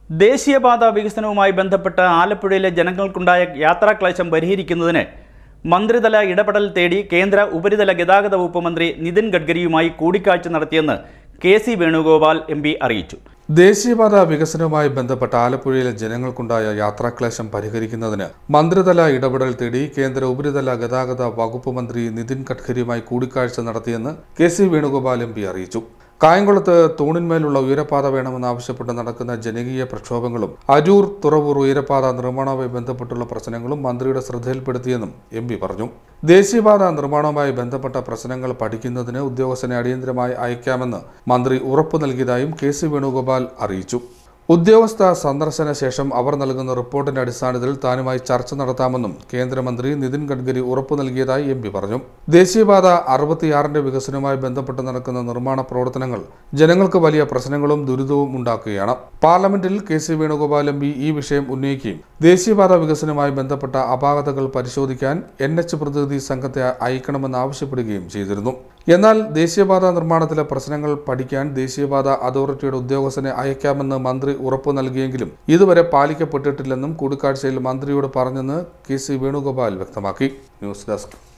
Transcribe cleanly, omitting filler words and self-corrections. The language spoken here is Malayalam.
ദേശീയപാത വികസനവുമായി ബന്ധപ്പെട്ട് ആലപ്പുഴയിലെ ജനങ്ങൾക്കുണ്ടായ യാത്രാക്ലേശം പരിഹരിക്കുന്നതിന് മന്ത്രിതല ഇടപെടൽ തേടി കേന്ദ്ര ഉപരിതല ഗതാഗത വകുപ്പ് മന്ത്രി നിതിൻ ഗഡ്കരിയുമായി കൂടിക്കാഴ്ച നടത്തിയെന്ന് കെ.സി. വേണുഗോപാൽ എം.പി. അറിയിച്ചു. ദേശീയപാത വികസനവുമായി ബന്ധപ്പെട്ട ആലപ്പുഴയിലെ ജനങ്ങൾക്കുണ്ടായ യാത്രാക്ലേശം പരിഹരിക്കുന്നതിന് മന്ത്രിതല ഇടപെടൽ തേടി കേന്ദ്ര ഉപരിതല ഗതാഗത വകുപ്പ് മന്ത്രി നിതിൻ ഗഡ്കരിയുമായി കൂടിക്കാഴ്ച നടത്തിയെന്ന് കെ.സി. വേണുഗോപാൽ എം.പി. അറിയിച്ചു. കായംകുളത്ത് തൂണിന്മേലുള്ള ഉയരപ്പാത വേണമെന്നാവശ്യപ്പെട്ട് നടക്കുന്ന ജനകീയ പ്രക്ഷോഭങ്ങളും അരൂർ തുറവൂർ ഉയരപ്പാത നിർമ്മാണവുമായി ബന്ധപ്പെട്ടുള്ള പ്രശ്നങ്ങളും മന്ത്രിയുടെ ശ്രദ്ധയിൽപ്പെടുത്തിയെന്നും എം.പി. പറഞ്ഞു. ദേശീയപാത നിർമ്മാണവുമായി ബന്ധപ്പെട്ട പ്രശ്നങ്ങൾ പഠിക്കുന്നതിന് ഉദ്യോഗസ്ഥനെ അടിയന്തരമായി അയക്കാമെന്ന് മന്ത്രി ഉറപ്പു നൽകിയതായും കെ.സി. വേണുഗോപാൽ അറിയിച്ചു. ഉദ്യോഗസ്ഥ സന്ദർശന ശേഷം അവർ നൽകുന്ന റിപ്പോർട്ടിന്റെ അടിസ്ഥാനത്തിൽ താനുമായി ചർച്ച നടത്താമെന്നും കേന്ദ്രമന്ത്രി നിതിൻ ഗഡ്കരി ഉറപ്പു നൽകിയതായി എം.പി. പറഞ്ഞു. ദേശീയപാത 66ന്റെ വികസനവുമായി ബന്ധപ്പെട്ട് നടക്കുന്ന നിർമ്മാണ പ്രവർത്തനങ്ങൾ ജനങ്ങൾക്ക് വലിയ പ്രശ്നങ്ങളും ദുരിതവും ഉണ്ടാക്കുകയാണ്. പാർലമെന്റിൽ കെ.സി. വേണുഗോപാൽ എം.പി. ഈ വിഷയം ഉന്നയിക്കുകയും ദേശീയപാത വികസനവുമായി ബന്ധപ്പെട്ട അപാകതകൾ പരിശോധിക്കാൻ NH പ്രതിനിധി സംഘത്തെ അയക്കണമെന്ന് ആവശ്യപ്പെടുകയും ചെയ്തിരുന്നു. എന്നാൽ ദേശീയപാത നിർമ്മാണത്തിലെ പ്രശ്നങ്ങൾ പഠിക്കാൻ ദേശീയപാത അതോറിറ്റിയുടെ ഉദ്യോഗസ്ഥനെ അയക്കാമെന്ന് മന്ത്രി ഉറപ്പു നൽകിയെങ്കിലും ഇതുവരെ പാലിക്കപ്പെട്ടിട്ടില്ലെന്നും കൂടിക്കാഴ്ചയിൽ മന്ത്രിയോട് പറഞ്ഞെന്ന് കെ.സി. വേണുഗോപാൽ വ്യക്തമാക്കി. News desk.